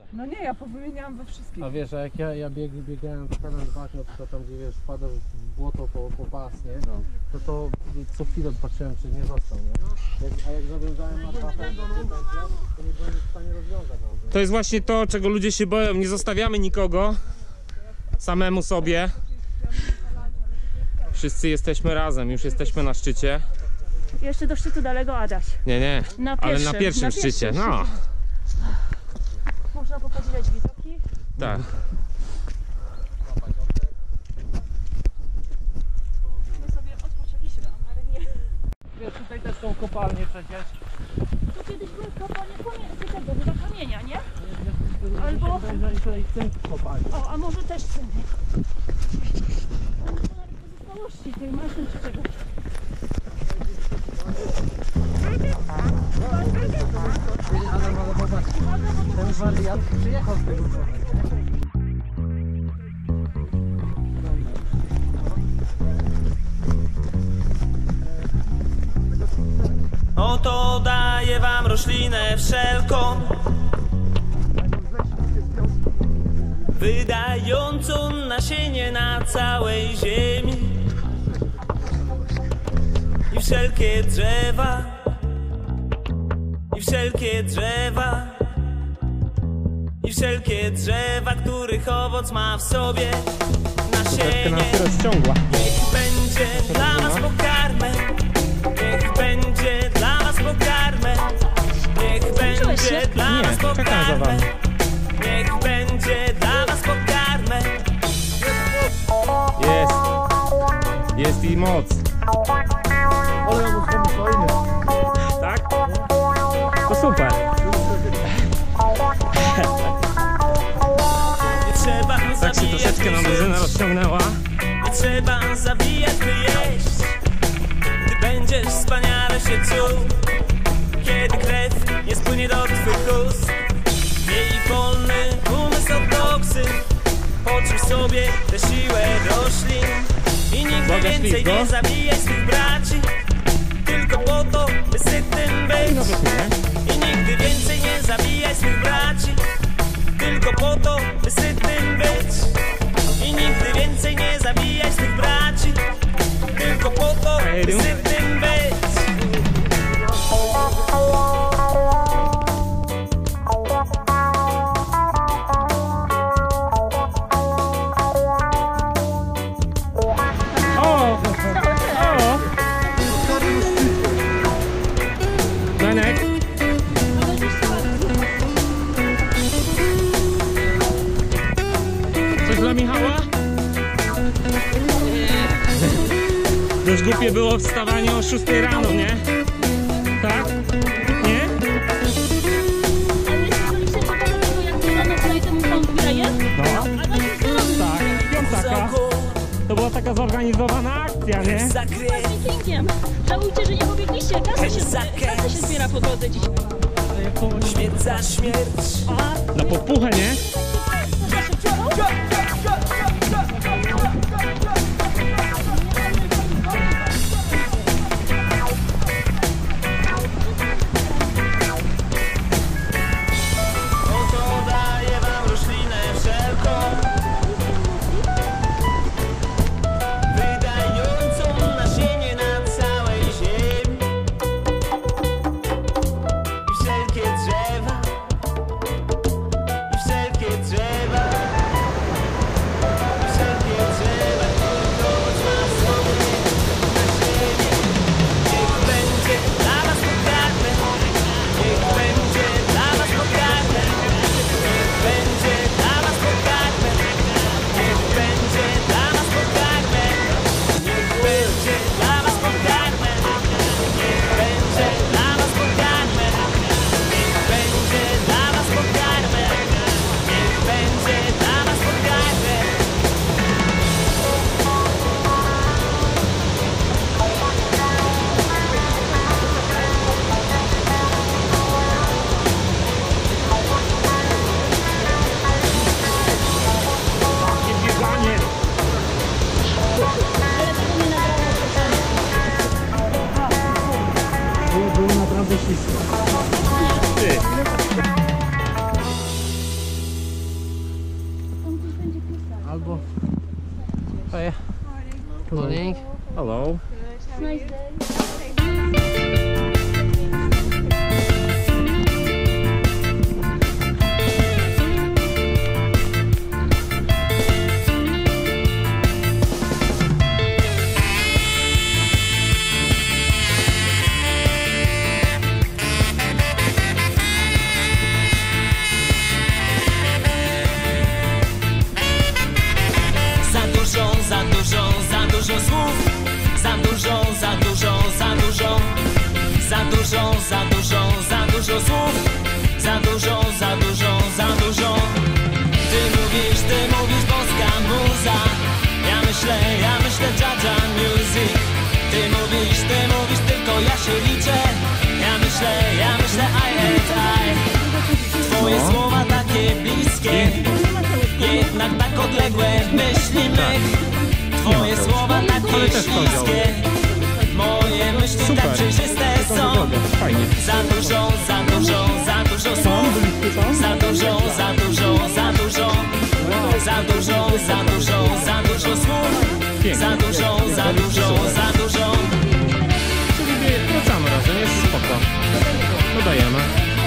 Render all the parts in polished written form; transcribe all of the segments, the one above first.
No nie, ja powymieniałam we wszystkich. A wiesz, a jak ja biegałem w kanan bagno, to tam gdzie wiesz, wpadasz w błoto po pas, nie? No. To co chwilę patrzyłem, czy nie został, nie? A jak zawiązałem na szafę, to nie byłem w stanie rozwiązać. To jest właśnie to, czego ludzie się boją. Nie zostawiamy nikogo samemu sobie. Wszyscy jesteśmy razem, już jesteśmy na szczycie. Jeszcze do szczytu daleko, Adaś. Nie, ale na pierwszym szczycie, no. Można popodziwiać widoki. Tak. My sobie odpoczęliśmy, ale nie. Wiesz, tutaj też są kopalnie przecież. Tu kiedyś były kopalnie tego, chyba kamienia, nie? Albo... Tutaj cynk kopalni. O, a może też cynk. Pozostałości tej maszyny czy czegoś. Adam, ale popatrz, ten wariat przyjechał z tego człowieka. Oto daję wam roślinę wszelką, wydającą nasienie na całej ziemi. I wszelkie drzewa, i wszelkie drzewa, i wszelkie drzewa, których owoc ma w sobie Troszeczkę nas nasienie. rozciągła. Niech będzie dla was pokarmem, niech będzie dla was pokarmem, niech będzie dla was Nie, czekam za wami. pokarmem, niech będzie dla was pokarmem. Jest i moc. Ale ja muszę fajny. Tak? To super. Nie trzeba Tak się troszeczkę nam drużyna rozciągnęła. nie trzeba zawijać, by jeść. Gdy będziesz wspaniale się czuł, kiedy krew nie spłynie do twych ust. Miej wolny umysł od toksyn, poczuj sobie tę siłę roślin. I nigdy Boga więcej śliwko. nie zabijaj swych braci, tylko po to, by sytym być. I nigdy więcej nie zabijaj swych braci, tylko po to, by sytym być. I nigdy więcej nie zabijaj swych braci, tylko po to, by sytym być. O! Danek. Coś dla Michała? Już głupie było wstawanie o 6 rano, nie? Tak? Nie? No. Tak, piątaka. To była taka zorganizowana akcja, nie? Żałujcie, że nie pobiegliście. Kasy się zbiera po drodze dziś. Śmierć za śmierć. Na popuchę, nie? Oto daję wam roślinę wszelką, wydającą nasienie na całej ziemi. I wszelkie drzewa, i wszelkie albo... Hey. Morning. Hello. Nice day. Za dużo słów, za dużo słów, za dużo. Ty mówisz boska muza. Ja myślę Jaja music. Ty mówisz, tylko ja się liczę. Ja myślę I. Twoje słowa takie bliskie, jednak tak odległe myśli mych. Twoje słowa takie śliskie, moje myśli tak przejrzyste są. Za dużo słów, za dużo słów, za dużo słów. Czyli wracamy razem, jest spoko. Dodajemy.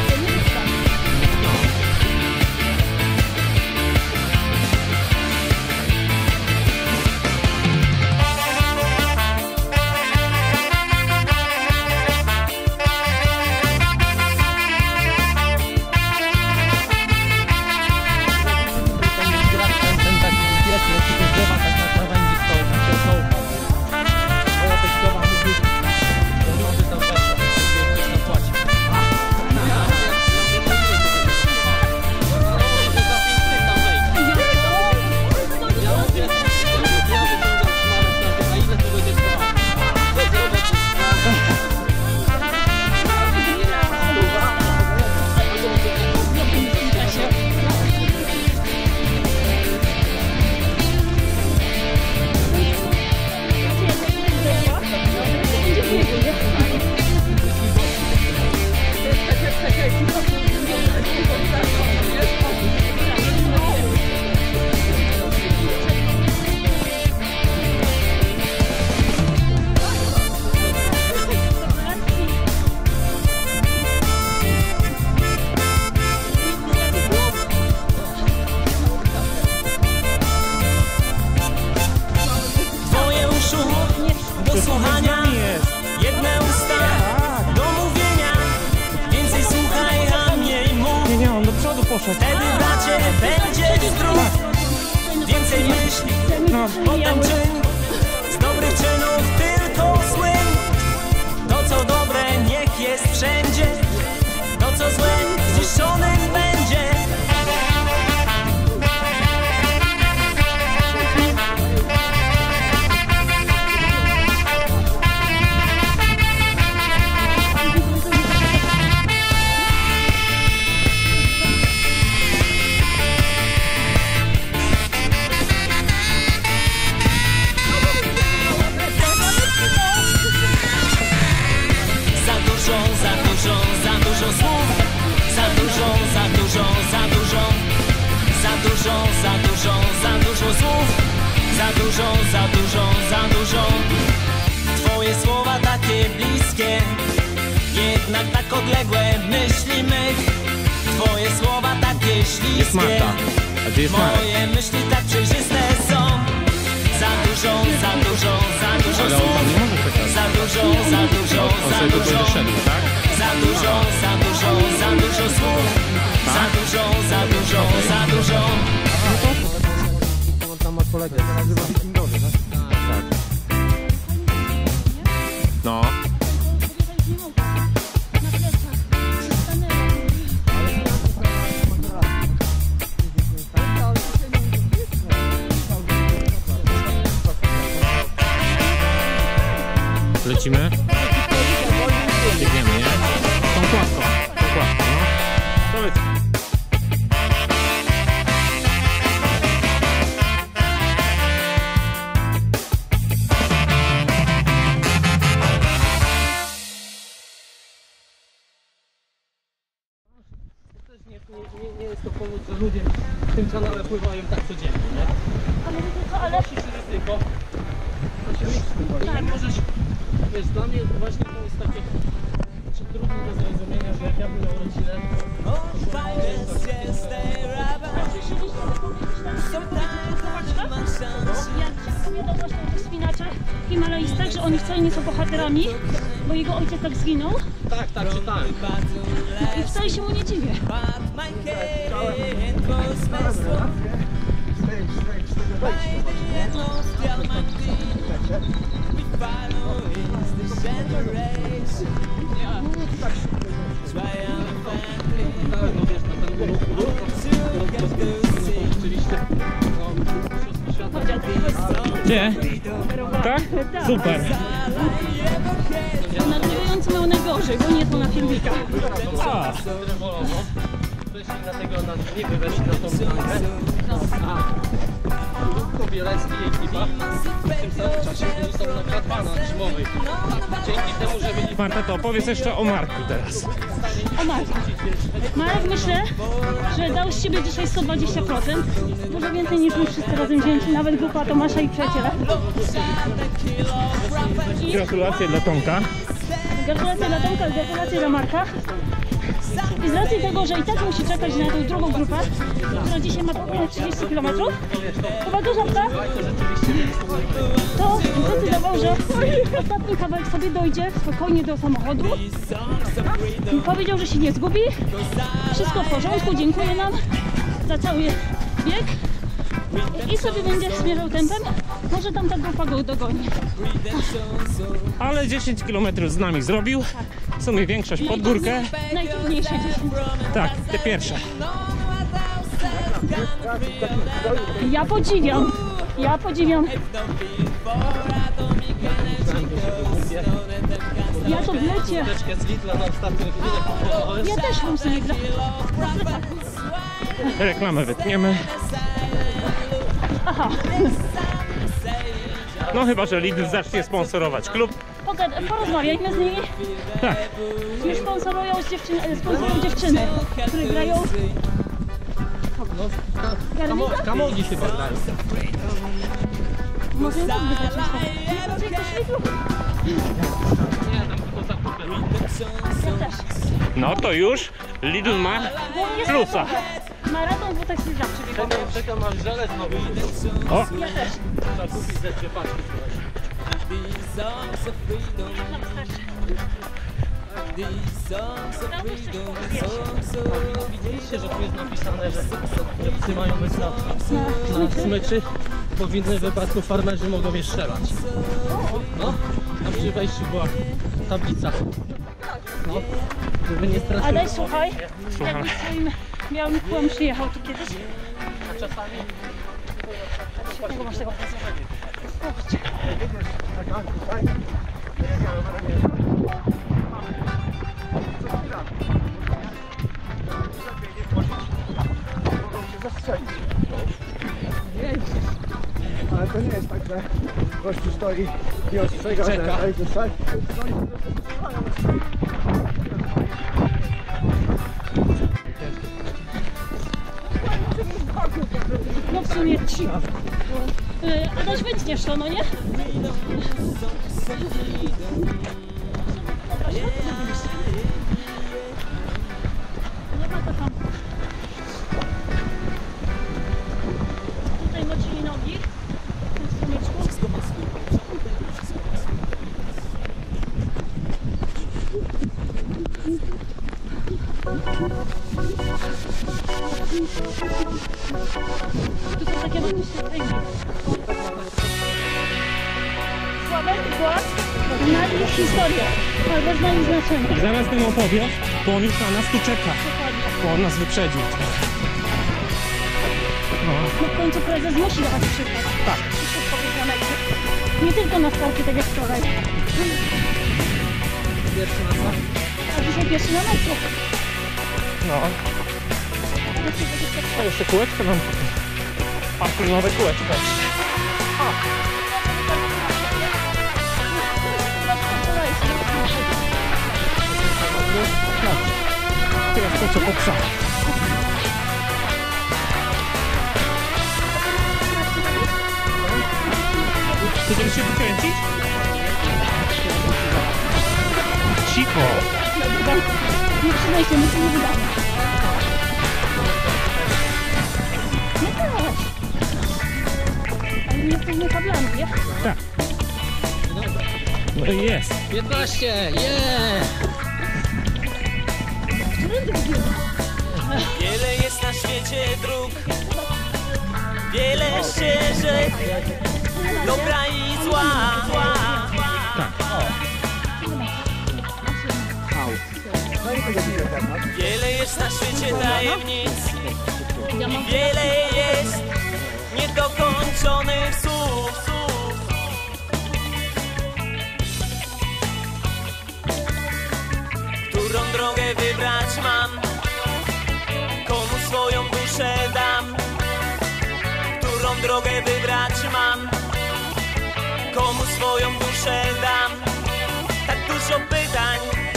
Do słuchania, jedne usta do mówienia. Więcej słuchaj, a mniej mów. Nie, on do przodu poszedł. Wtedy bracie będziesz zdrów. Więcej myśli, potem czyn. Z dobrych czynów tylko słyn. To co dobre niech jest wszędzie. To co złe zniszczonym będzie. Za dużo. Twoje słowa takie bliskie, jednak tak odległe myśli mych. Twoje słowa takie Jest śliskie, Marta. A gdzie jest Marek? moje myśli tak przejrzyste są. Za dużo Ale on słów. tam nie może czekać. Za dużo On sobie tu będzie szedł, tak? Za dużo słów. Za dużo. Tam ma kolegę, nazywa się Kingowy, tak? Tak. No. Lecimy? Biegniemy, nie? Tą kładką, no. Powiedz. w tym kanale pływają tak codziennie, nie? Ale wiecie co, ale... Ryzyko. To się liczy tym bardziej. Tak. Możesz, wiesz, dla mnie właśnie to jest takie trudne do zrozumienia, że jak ja bym miał rodzinę, Jak opowiadał właśnie o tych wspinaczach himalajstach, że oni wcale nie są bohaterami, bo jego ojciec tak zginął tak, czytałem. i wcale się mu nie dziwię. No wiesz, na ten oczywiście Gdzie? Tak? Super. Nagrywający miał najgorzej, bo nie to na filmikach. A, weszli dlatego na niby weszli na tą flankę. A Bielecki i ekipa w tym samym czasie oni są na K2 na Trzymowych. Dzięki temu, że byli Marta, to opowiedz jeszcze o Marku teraz. O Marku. Marek, myślę, że dał z siebie dzisiaj 120%. Dużo więcej niż my wszyscy razem wzięci, nawet grupa Tomasza i przyjaciele. I Gratulacje dla Tomka. gratulacje dla Tomka, gratulacje dla Marka. I z racji tego, że i tak musi czekać na tą drugą grupę, która dzisiaj ma pokonać 30 km, chyba do żarta, to zdecydował, że ostatni kawałek sobie dojdzie spokojnie do samochodu. I powiedział, że się nie zgubi. Wszystko w porządku, dziękuję nam za cały bieg. I sobie będzie zmierzał tempem. Może tam ta grupa go dogoni. Ale 10 km z nami zrobił. W sumie większość pod górkę. Najtrudniejsze 10. Tak, te pierwsze. Ja podziwiam. Ja to w lecie. teczkę z Lidla na ostatnim chwilę kupowałem. Ja też mam sobie gra. Reklamę wytniemy. Aha, No chyba, że Lidl zacznie sponsorować klub. porozmawiajmy z nimi. Tak. Już sponsorują dziewczyny, które grają. Garnica? Kamogi chyba grają. Może tak by zacząć. Nie ktoś Lidlu? Nie, tam tylko zakupy. Ja też. No to już Lidl ma Bo jest plusa. maraton, bo tak się zawsze biegam. Czekam aż żelez nowy. O, Ja też. Trzeba kupić ze dwie paczki. Widzieliście, że tu jest napisane, że psy mają być na smyczy. Powinny w wypadku farmerzy mogą je strzelać. No, tam przy wejściu była tablica. No, żeby nie stracić. A daj słuchaj, jakbyś swoim białym kółem przyjechał tu kiedyś. A czasami Jakiego masz tego prezesa? Ale to nie jest tak, że gościu stoi i ostrzega, że Czeka. daj zostać. No w sumie ci. Adaś, wytniesz to, no nie? Nie ma to tam. Tutaj mocili nogi. W tym strumyczku. Tu są takie magiczne kręgi. Sławek, Głaz, znali historię, albo znali znaczenie. zaraz tym opowie, bo on już na nas tu czeka. Dokładnie. Bo on nas wyprzedził. No w końcu prezes musi dawać przykład. Tak. I wszystko być na mecie. Nie tylko na starcie, tak jak wczoraj. pierwszy na sam. A dzisiaj pierwszy na meczu. No. A jeszcze kółeczko nam tutaj. A, nowe kółeczko. Teraz to co po psa. Chcesz się wykręcić? Cicho! Nie przydaj się, nic nie wydaje. No tak. Ale my jesteśmy kablami, nie? Tak. No i jest. 15, yeah! Wiele jest na świecie dróg, wiele ścieżek, dobra i zła. Wiele jest na świecie tajemnic i wiele jest niedokończonych słów. Którą drogę wybrać mam, komu swoją duszę dam. Którą drogę wybrać mam, komu swoją duszę dam. Tak dużo pytań